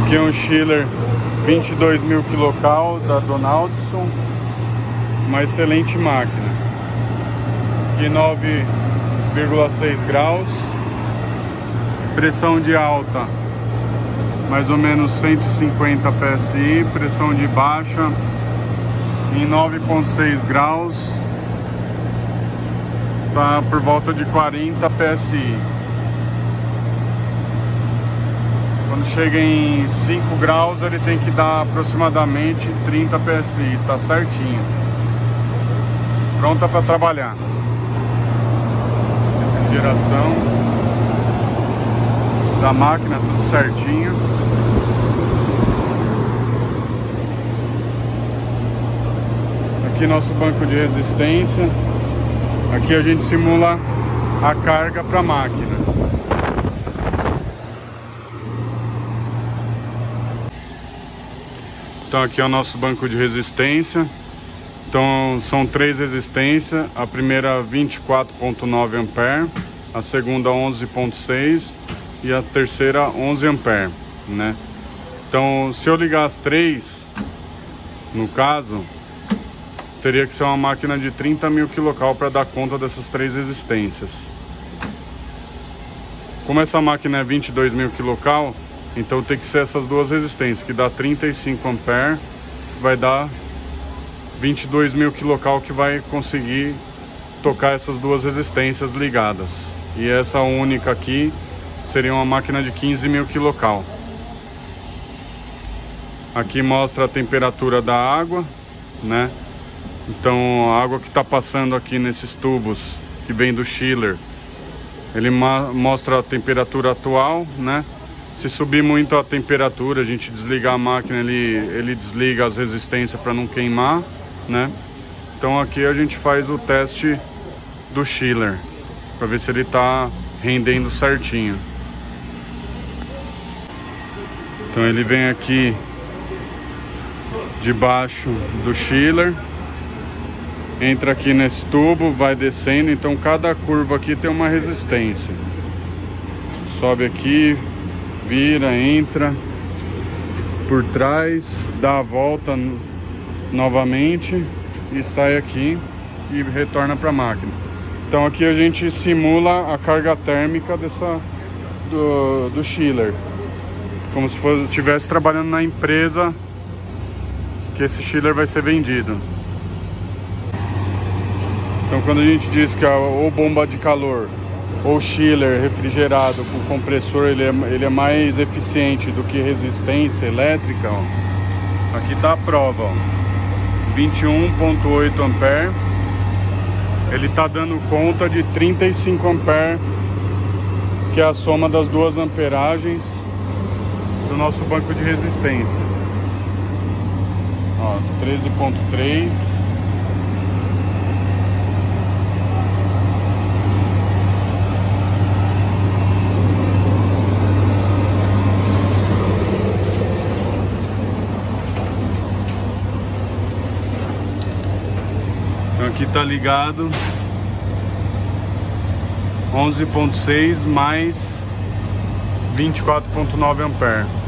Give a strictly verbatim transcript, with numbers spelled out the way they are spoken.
Aqui é um chiller vinte e dois mil quilocal da Donaldson, uma excelente máquina. Aqui nove vírgula seis graus, pressão de alta mais ou menos cento e cinquenta P S I, pressão de baixa em nove vírgula seis graus, tá por volta de quarenta P S I. Quando chega em cinco graus ele tem que dar aproximadamente trinta P S I, tá certinho. Pronta para trabalhar. Refrigeração da máquina, tudo certinho. Aqui nosso banco de resistência. Aqui a gente simula a carga para a máquina. Então aqui é o nosso banco de resistência. Então são três resistências. A primeira vinte e quatro vírgula nove amperes, a segunda onze vírgula seis e a terceira onze amperes, né? Então se eu ligar as três, no caso, teria que ser uma máquina de trinta mil quilocal para dar conta dessas três resistências. Como essa máquina é vinte e dois mil quilocal, então tem que ser essas duas resistências, que dá trinta e cinco amperes, vai dar vinte e dois mil quilocal, que vai conseguir tocar essas duas resistências ligadas. E essa única aqui seria uma máquina de quinze mil quilocal. Aqui mostra a temperatura da água, né? Então a água que está passando aqui nesses tubos que vem do chiller, ele mostra a temperatura atual, né? Se subir muito a temperatura, a gente desligar a máquina, ele, ele desliga as resistências para não queimar, né? Então aqui a gente faz o teste do chiller para ver se ele está rendendo certinho. Então ele vem aqui debaixo do chiller, entra aqui nesse tubo, vai descendo. Então cada curva aqui tem uma resistência. Sobe aqui, vira, entra por trás, dá a volta novamente e sai aqui e retorna para a máquina. Então aqui a gente simula a carga térmica dessa do, do chiller, como se fosse, estivesse trabalhando na empresa que esse chiller vai ser vendido. Então quando a gente diz que a, ou bomba de calor ou chiller refrigerado com compressor, ele é, ele é mais eficiente do que resistência elétrica, ó. Aqui está a prova, ó. vinte e um vírgula oito amperes, ele está dando conta de trinta e cinco amperes, que é a soma das duas amperagens do nosso banco de resistência. Ó, treze vírgula três. Aqui tá ligado onze vírgula seis mais vinte e quatro vírgula nove amperes.